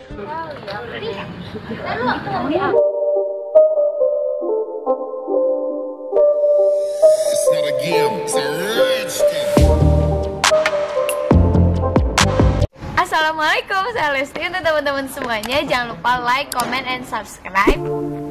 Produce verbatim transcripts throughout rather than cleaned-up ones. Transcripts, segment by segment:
Assalamualaikum, saya Lesti. Untuk teman-teman semuanya, jangan lupa like, comment, and subscribe.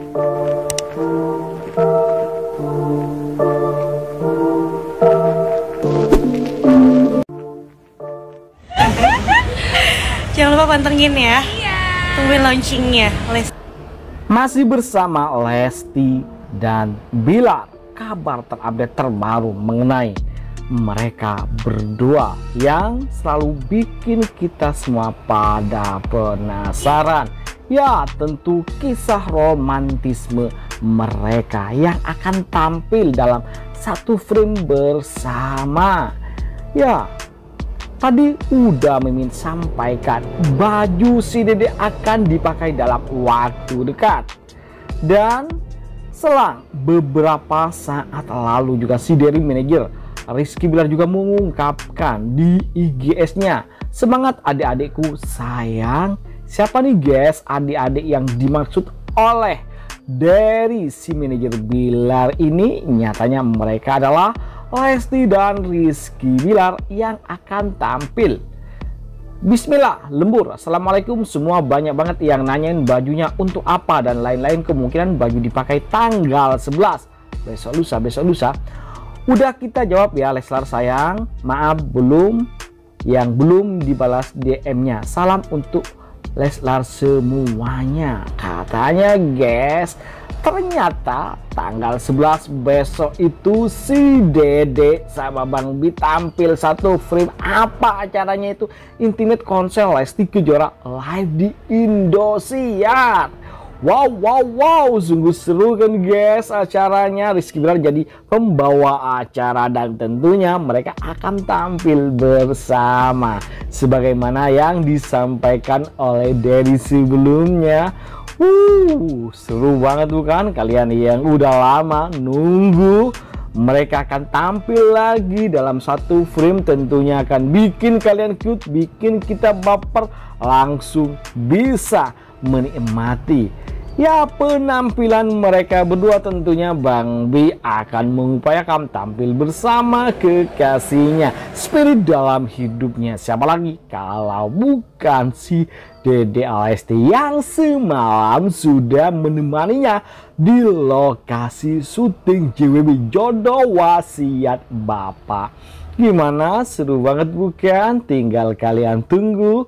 Jangan lupa pantengin ya. Iya. Tungguin launchingnya. Lesti. Masih bersama Lesti dan Bilar. Kabar terupdate terbaru mengenai mereka berdua yang selalu bikin kita semua pada penasaran. Ya, tentu kisah romantisme mereka yang akan tampil dalam satu frame bersama. Ya, tadi udah Mimin sampaikan baju si Dede akan dipakai dalam waktu dekat. Dan selang beberapa saat lalu juga si Derry manajer Rizky Bilar juga mengungkapkan di I G S-nya, semangat adik-adikku sayang. Siapa nih guys adik-adik yang dimaksud oleh dari si manajer Bilar ini? Nyatanya mereka adalah Lesti dan Rizky Bilar yang akan tampil. Bismillah, lembur. Assalamualaikum semua, banyak banget yang nanyain bajunya untuk apa dan lain-lain. Kemungkinan baju dipakai tanggal sebelas, besok lusa, besok lusa. Udah kita jawab ya Leslar sayang, maaf belum, yang belum dibalas D M-nya. Salam untuk Leslar semuanya. Katanya guys, ternyata tanggal sebelas besok itu si Dede sama Bang Bi tampil satu frame. Apa acaranya itu? Intimate konser Lesti Kejora live di Indosiar. Wow wow wow, sungguh seru kan guys acaranya. Rizky Bilar jadi pembawa acara dan tentunya mereka akan tampil bersama sebagaimana yang disampaikan oleh Derry sebelumnya. Uh, seru banget bukan? Kalian yang udah lama nunggu, mereka akan tampil lagi dalam satu frame, tentunya akan bikin kalian cute, bikin kita baper, langsung bisa menikmati ya penampilan mereka berdua. Tentunya Bang Bi akan mengupayakan tampil bersama kekasihnya, spirit dalam hidupnya. Siapa lagi kalau bukan si Dede Lesti yang semalam sudah menemaninya di lokasi syuting J W B Jodoh Wasiat Bapak. Gimana, seru banget bukan? Tinggal kalian tunggu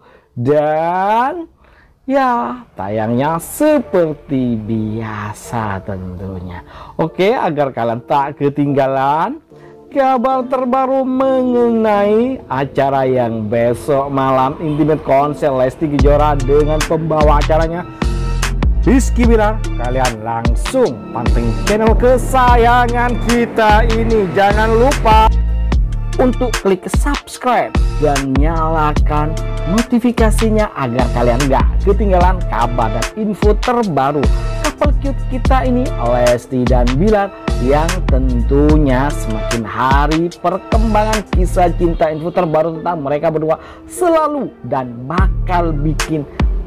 dan ya tayangnya seperti biasa tentunya. Oke, agar kalian tak ketinggalan kabar terbaru mengenai acara yang besok malam, intimate konser Lesti Kejora dengan pembawa acaranya Rizky Bilar, kalian langsung pantengin channel kesayangan kita ini. Jangan lupa untuk klik subscribe dan nyalakan notifikasinya agar kalian gak ketinggalan kabar dan info terbaru couple cute kita ini Lesti dan Bilar, yang tentunya semakin hari perkembangan kisah cinta, info terbaru tentang mereka berdua selalu dan bakal bikin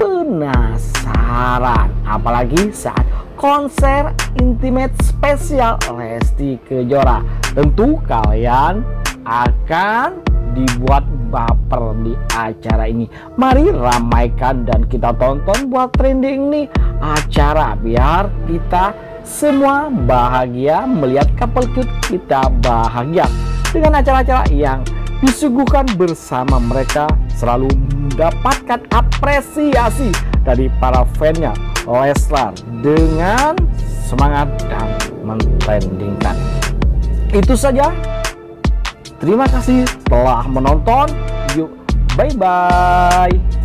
penasaran, apalagi saat konser intimate spesial Lesti Kejora. Tentu kalian akan dibuat baper di acara ini. Mari ramaikan dan kita tonton buat trending nih acara, biar kita semua bahagia melihat couple cute kita bahagia dengan acara-acara yang disuguhkan bersama mereka, selalu mendapatkan apresiasi dari para fannya Leslar dengan semangat dan mentrendingkan. Itu saja. Terima kasih telah menonton. Yuk, bye-bye.